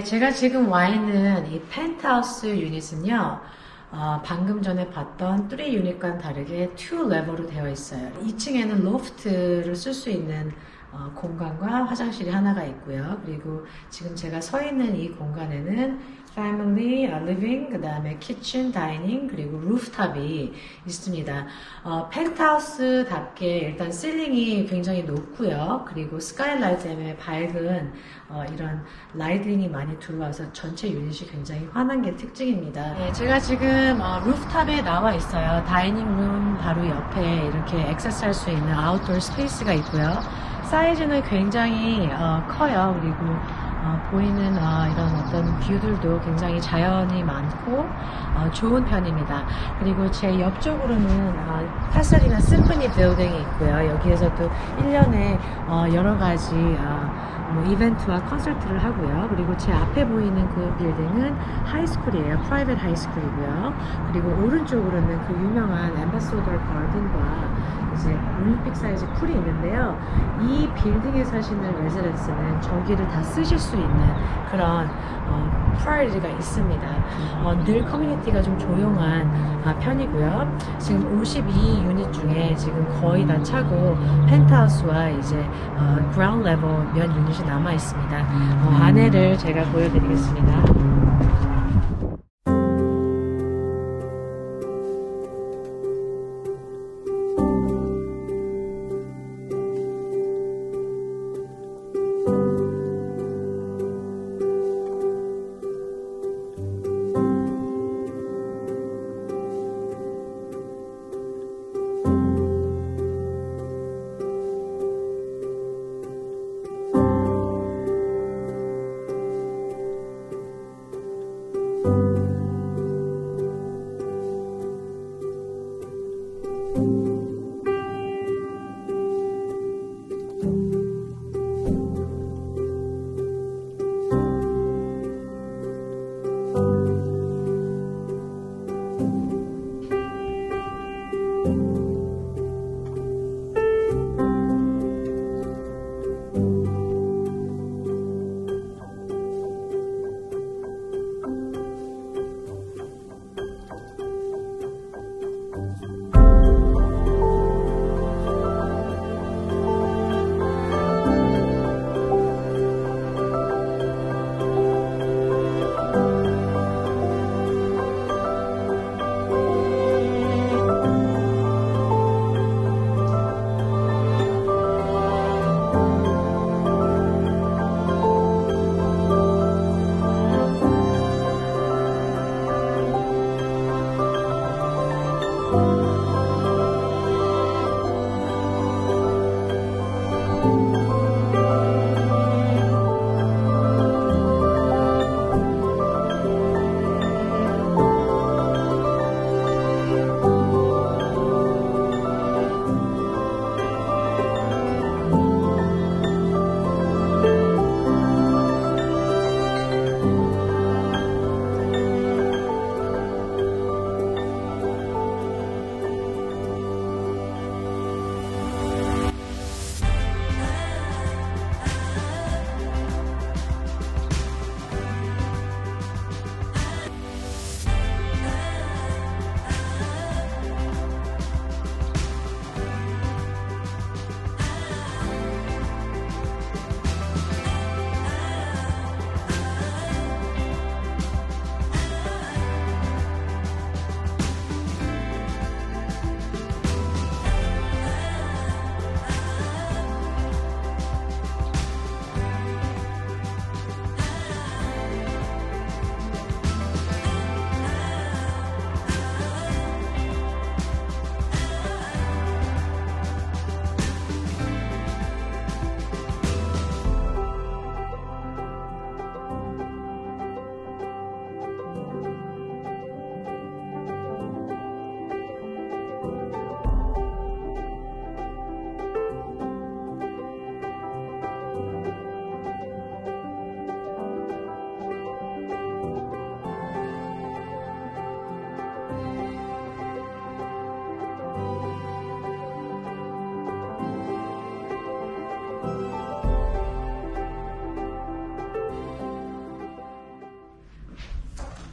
제가 지금 와 있는 이 펜트하우스 유닛은요, 방금 전에 봤던 3 유닛과는 다르게 2 레벨로 되어 있어요. 2층에는 로프트를 쓸 수 있는 공간과 화장실이 하나가 있고요. 그리고 지금 제가 서 있는 이 공간에는 패밀리, 리빙, 그 다음에 키친, 다이닝, 그리고 루프탑이 있습니다. 펜트하우스답게 일단 실링이 굉장히 높고요. 그리고 스카이라이트 때문에 밝은 이런 라이팅이 많이 들어와서 전체 유닛이 굉장히 환한 게 특징입니다. 네, 제가 지금 루프탑에 나와 있어요. 다이닝룸 바로 옆에 이렇게 액세스할 수 있는 아웃도어 스페이스가 있고요. 사이즈는 굉장히 커요. 그리고 보이는 이런 어떤 뷰들도 굉장히 자연이 많고 좋은 편입니다. 그리고 제 옆쪽으로는 파사디나 심포니 빌딩이 있고요. 여기에서도 1년에 여러 가지 이벤트와 콘서트를 하고요. 그리고 제 앞에 보이는 그 빌딩은 하이스쿨이에요. 프라이빗 하이스쿨이고요. 그리고 오른쪽으로는 그 유명한 앰바서더 가든과 이제 올림픽 사이즈 풀이 있는데요. 이 빌딩에 사시는 레지던스는 저기를 다 쓰실 수 있는 그런 프라이리티가 있습니다. 늘 커뮤니티가 좀 조용한 편이고요. 지금 52 유닛 중에 지금 거의 다 차고 펜트하우스와 이제 그라운드 레벨 몇 유닛이 남아 있습니다. 안에를 제가 보여드리겠습니다.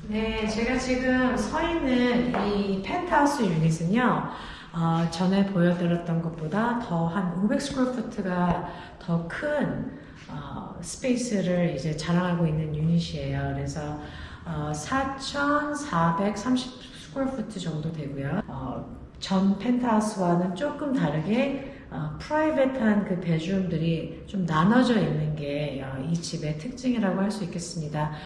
네, 제가 지금 서 있는 이 펜트하우스 유닛은요, 전에 보여드렸던 것보다 더 한 500스퀘어푸트가 더 큰 스페이스를 이제 자랑하고 있는 유닛이에요. 그래서 4,430스퀘어푸트 정도 되고요. 전 펜트하우스와는 조금 다르게 프라이빗한 그 베드룸들이 좀 나눠져 있는 게 이 집의 특징이라고 할 수 있겠습니다.